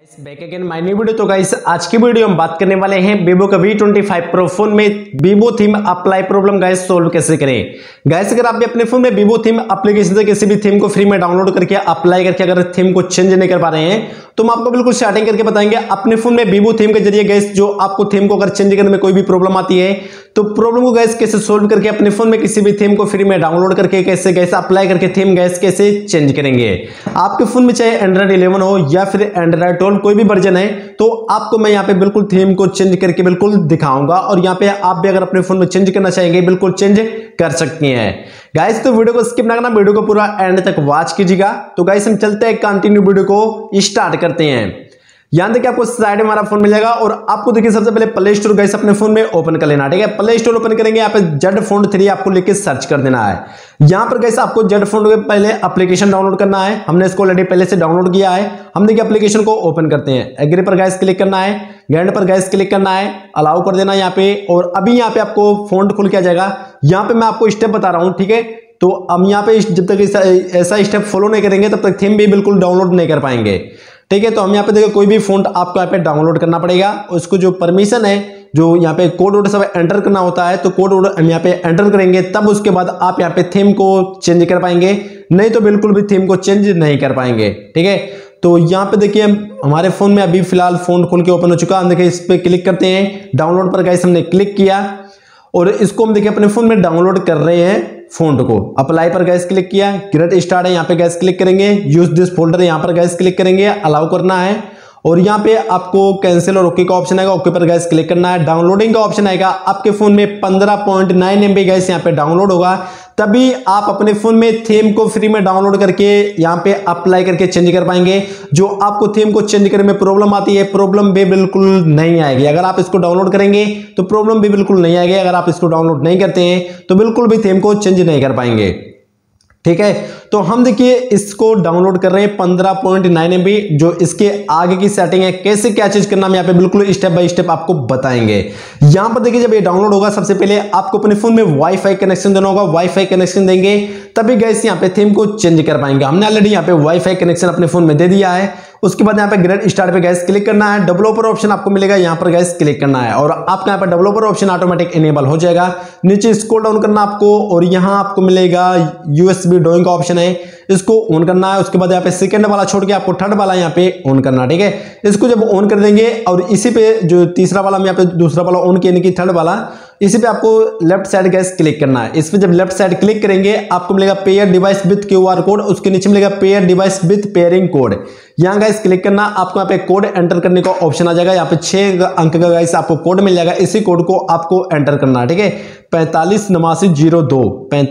Back again my new video. तो guys आज की वीडियो हम बात करने वाले हैं वीवो का V25 प्रो फोन में Vivo theme apply problem guys solve कैसे करें। गाइस अगर आप भी अपने फोन में वीवो थीम एप्लीकेशन से किसी भी थीम को फ्री में डाउनलोड करके अप्लाई करके अगर थीम को चेंज नहीं कर पा रहे हैं तो हम आपको बिल्कुल स्टार्टिंग करके बताएंगे अपने फोन में वीवो थीम के जरिए गाइस जो आपको थीम को अगर चेंज करने में कोई भी प्रॉब्लम आती है तो प्रॉब्लम को गाइस कैसे सोल्व करके अपने फोन में किसी भी थीम को फ्री में डाउनलोड करके कैसे गाइस अप्लाई करके थीम गाइस कैसे चेंज करेंगे। आपके फोन में चाहे एंड्रॉइड 11 हो या फिर एंड्रॉइड 12 कोई भी वर्जन है तो आपको मैं यहाँ पे बिल्कुल थीम को चेंज करके बिल्कुल दिखाऊंगा और यहाँ पे आप भी अगर अपने फोन में चेंज करना चाहेंगे बिल्कुल चेंज कर सकती हैं गाइस। तो वीडियो को स्किप ना करना, वीडियो को पूरा एंड तक वॉच कीजिएगा। तो गाइस हम चलते हैं कंटिन्यू वीडियो को स्टार्ट करते हैं। यहां देखिए आपको साइड में हमारा फोन मिल जाएगा और आपको देखिए सबसे पहले प्ले स्टोर गाइस अपने फोन में ओपन कर लेना, ठीक है। प्ले स्टोर ओपन करेंगे, यहाँ पे जेड फोन 3 आपको लिख के सर्च कर देना है। यहां पर गाइस आपको जेड फोन के पहले एप्लीकेशन डाउनलोड करना है। हमने इसको ऑलरेडी पहले से डाउनलोड किया है। हम देखिए एप्लीकेशन को ओपन करते हैं। एग्री पर गाइस क्लिक करना है, ग्रैंड पर गाइस क्लिक करना है, अलाउ कर देना यहाँ पे। और अभी यहाँ पे आपको फोन खुल के आ जाएगा। यहाँ पे मैं आपको स्टेप बता रहा हूँ, ठीक है। तो हम यहाँ पे जब तक ऐसा स्टेप फॉलो नहीं करेंगे तब तक थीम भी बिल्कुल डाउनलोड नहीं कर पाएंगे, ठीक है। तो हम यहाँ पे देखो कोई भी फ़ॉन्ट आपको यहाँ पे डाउनलोड करना पड़ेगा। उसको जो परमिशन है जो यहाँ पे कोड वोड सब एंटर करना होता है तो कोड वोड हम यहाँ पे एंटर करेंगे, तब उसके बाद आप यहाँ पे थीम को चेंज कर पाएंगे, नहीं तो बिल्कुल भी थीम को चेंज नहीं कर पाएंगे, ठीक है। तो यहाँ पे देखिए हमारे फोन में अभी फिलहाल फोन खोल के ओपन हो चुका। हम देखिए इस पर क्लिक करते हैं, डाउनलोड पर गाइस हमने क्लिक किया और इसको हम देखिए अपने फोन में डाउनलोड कर रहे हैं फोल्डर को। अप्लाई पर गैस क्लिक किया, गेट स्टार्ट है यहाँ पे गैस क्लिक करेंगे, यूज दिस फोल्डर यहाँ पर गैस क्लिक करेंगे, अलाउ करना है। और यहाँ पे आपको कैंसिल और ओके का ऑप्शन आएगा, ओके पर गैस क्लिक करना है। डाउनलोडिंग का ऑप्शन आएगा, आपके फोन में 15.9 MB गैस यहाँ पे डाउनलोड होगा, तभी आप अपने फोन में थीम को फ्री में डाउनलोड करके यहाँ पे अप्लाई करके चेंज कर पाएंगे। जो आपको थीम को चेंज करने में प्रॉब्लम आती है प्रॉब्लम भी बिल्कुल नहीं आएगी। अगर आप इसको डाउनलोड करेंगे तो प्रॉब्लम भी बिल्कुल नहीं आएगी। अगर आप इसको डाउनलोड नहीं करते हैं तो बिल्कुल भी थीम को चेंज नहीं कर पाएंगे, ठीक है। तो हम देखिए इसको डाउनलोड कर रहे हैं 15.9 MB। जो इसके आगे की सेटिंग है कैसे क्या चीज करना हम यहाँ पे बिल्कुल स्टेप बाय स्टेप आपको बताएंगे। यहाँ पर देखिए जब ये डाउनलोड होगा सबसे पहले आपको अपने फोन में वाईफाई कनेक्शन देना होगा। वाईफाई कनेक्शन देंगे तभी गाइस यहाँ पे थीम को चेंज कर पाएंगे। हमने ऑलरेडी यहाँ पे वाईफाई कनेक्शन अपने फोन में दे दिया है। उसके बाद यहाँ पे गेट स्टार्ट पे गैस क्लिक करना है, डेवलपर ऑप्शन आपको मिलेगा, यहाँ पर गैस क्लिक करना है और आपका यहाँ पे डेवलपर ऑप्शन ऑटोमेटिक इनेबल हो जाएगा। नीचे स्क्रॉल डाउन करना आपको और यहाँ आपको मिलेगा USB डोइंग का ऑप्शन है, इसको ऑन करना है। उसके बाद यहाँ पे सेकंड वाला छोड़ के आपको थर्ड वाला यहाँ पे ऑन करना, ठीक है। इसको जब ऑन कर देंगे और इसी पे जो तीसरा वाला यहाँ पे दूसरा वाला ऑन किया कि थर्ड वाला, इसी पे आपको लेफ्ट साइड गैस क्लिक करना है। इस पे जब लेफ्ट साइड क्लिक करेंगे आपको मिलेगा pair device with QR code, उसके नीचे मिलेगा pair device with pairing code. यहाँ गाइस क्लिक करना, आपको यहाँ पे कोड एंटर करने का ऑप्शन आ जाएगा। यहाँ पे 6 अंक का गाइस आपको कोड मिल जाएगा, इसी कोड को आपको एंटर करना है, ठीक है। 458902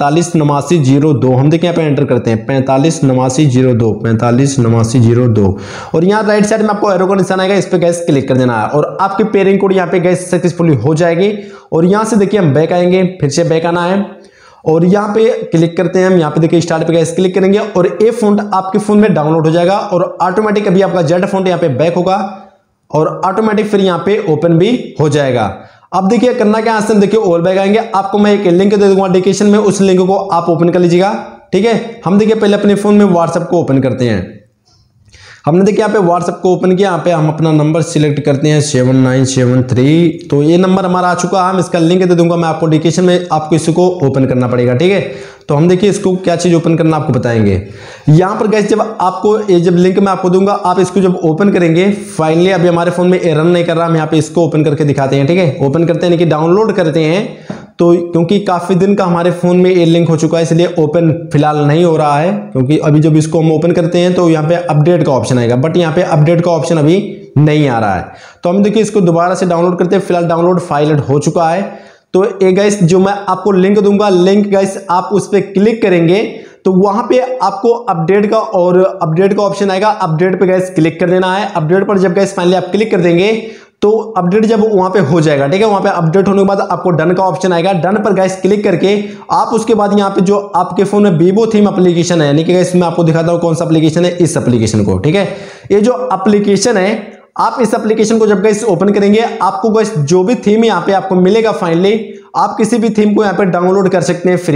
458902 हम देखिए यहाँ पे एंटर करते हैं 458902 458902 और यहाँ राइट साइड में आपको एरो का निशान आएगा, इस पे गैस क्लिक कर देना है और आपकी पेयरिंग कोड यहाँ पे गैस सक्सेसफुली हो जाएगी। और यहाँ से देखिए हम बैक आएंगे, फिर से बैक आना है और यहाँ पे क्लिक करते हैं हम। यहाँ पे देखिए स्टार्ट पे गैस क्लिक करेंगे और ये फ़ॉन्ट आपके फोन में डाउनलोड हो जाएगा और ऑटोमेटिक अभी आपका जेड फ़ॉन्ट यहाँ पे बैक होगा और ऑटोमेटिक फिर यहाँ पे ओपन भी हो जाएगा। अब देखिए करना क्या है, देखिए ऑल बैक आएंगे, आपको मैं एक लिंक दे दूंगा डिस्क्रिप्शन में, उस लिंक को आप ओपन कर लीजिएगा, ठीक है। हम देखिए पहले अपने फोन में व्हाट्सएप को ओपन करते हैं। हमने देखिए यहाँ पे व्हाट्सएप को ओपन किया, यहाँ पे हम अपना नंबर सिलेक्ट करते हैं 7973। तो ये नंबर हमारा आ चुका है, हम इसका लिंक दे दूंगा मैं आपको डिस्क्रिप्शन में, आपको इसको ओपन करना पड़ेगा, ठीक है। तो हम देखिए इसको क्या चीज़ ओपन करना आपको बताएंगे। यहाँ पर गाइस जब आपको ये जब लिंक मैं आपको दूंगा आप इसको जब ओपन करेंगे, फाइनली अभी हमारे फोन में रन नहीं कर रहा, हम यहाँ पे इसको ओपन करके दिखाते हैं, ठीक है। ओपन करते हैं यानी कि डाउनलोड करते हैं। तो क्योंकि काफ़ी दिन का हमारे फ़ोन में ये लिंक हो चुका है इसलिए ओपन फिलहाल नहीं हो रहा है, क्योंकि अभी जब इसको हम ओपन करते हैं तो यहाँ पे अपडेट का ऑप्शन आएगा, बट यहाँ पे अपडेट का ऑप्शन अभी नहीं आ रहा है। तो हम देखिए इसको दोबारा से डाउनलोड करते हैं। फिलहाल डाउनलोड फाइल हो चुका है। तो ये गाइस जो मैं आपको लिंक दूंगा, लिंक गाइस आप उस पर क्लिक करेंगे तो वहां पे आपको अपडेट का और अपडेट का ऑप्शन आएगा, अपडेट पे गाइस क्लिक कर देना है। अपडेट पर जब गाइस फाइनली आप क्लिक कर देंगे तो अपडेट जब वहां पे हो जाएगा, ठीक है। वहां पे अपडेट होने के बाद आपको डन का ऑप्शन आएगा, डन पर गाइस क्लिक करके आप उसके बाद यहाँ पे जो आपके फोन में वीवो थीम एप्लीकेशन है, यानी कि गाइस मैं आपको दिखाता हूँ कौन सा एप्लीकेशन है, इस एप्लीकेशन को, ठीक है। ये जो एप्लीकेशन है आप इस एप्लीकेशन को जब गाइस ओपन करेंगे आपको गाइस जो भी थीम यहाँ पे आपको मिलेगा, फाइनली आप किसी भी थीम को यहाँ पे डाउनलोड कर सकते हैं फ्री में,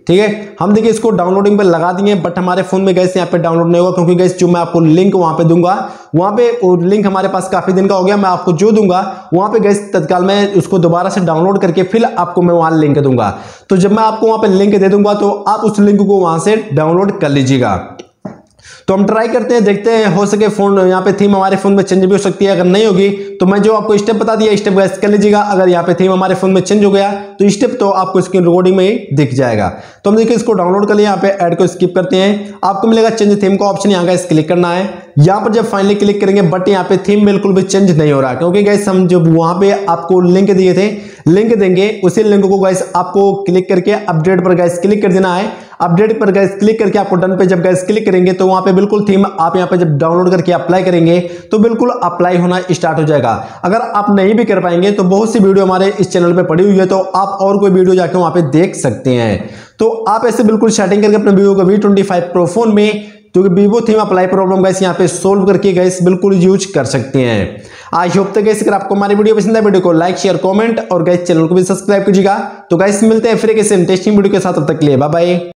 ठीक है। हम देखिए इसको डाउनलोडिंग पे लगा दिए, बट हमारे फोन में गैस यहाँ पे डाउनलोड नहीं होगा, क्योंकि गैस जो मैं आपको लिंक वहां पे दूंगा, वहां पे वो लिंक हमारे पास काफी दिन का हो गया, मैं आपको जो दूंगा वहां पे गैस तत्काल में उसको दोबारा से डाउनलोड करके फिर आपको मैं वहां लिंक दूंगा। तो जब मैं आपको वहां पे लिंक दे दूंगा तो आप उस लिंक को वहां से डाउनलोड कर लीजिएगा। तो हम ट्राई करते हैं, देखते हैं, हो सके फोन यहाँ पे थीम हमारे फोन में चेंज भी हो सकती है। अगर नहीं होगी तो मैं जो आपको स्टेप बता दिया स्टेप गैस कर लीजिएगा। अगर यहाँ पे थीम हमारे फोन में चेंज हो गया तो स्टेप तो आपको स्क्रीन रिकॉर्डिंग में ही दिख जाएगा। तो हम देखिए इसको डाउनलोड कर लिया, यहाँ पे ऐड को स्किप करते हैं, आपको मिलेगा चेंज थीम का ऑप्शन, यहाँ गैस क्लिक करना है। यहाँ पर जब फाइनली क्लिक करेंगे बट यहाँ पे थीम बिल्कुल भी चेंज नहीं हो रहा, क्योंकि गैस हम जब वहां पे आपको लिंक दिए थे, लिंक देंगे उसी लिंक को गैस आपको क्लिक करके अपडेट पर गैस क्लिक कर देना है। अपडेट पर गैस क्लिक करके आपको डन पे जब गैस क्लिक करेंगे तो वहां पे बिल्कुल थीम आप यहाँ पे जब डाउनलोड करके अप्लाई करेंगे तो बिल्कुल अप्लाई होना स्टार्ट हो जाएगा। अगर आप नहीं भी कर पाएंगे तो बहुत सी वीडियो हमारे इस चैनल पे पड़ी हुई है, तो आप और कोई वीडियो जाके वहां पे देख सकते हैं। तो आप ऐसे बिल्कुल सेटिंग करके अपने वीवो का V25 Pro फोन में जो कि Vivo theme apply problem guys यहाँ पे सोल्व करके गैस बिल्कुल यूज कर सकते हैं। आई होप तो गैस अगर आपको हमारी वीडियो पसंद है, वीडियो को लाइक शेयर कमेंट और गैस चैनल को भी सब्सक्राइब कीजिएगा। तो गैस मिलते हैं फिर एक ऐसे इंटरेस्टिंग वीडियो के साथ, तब तक के लिए बाय बाय।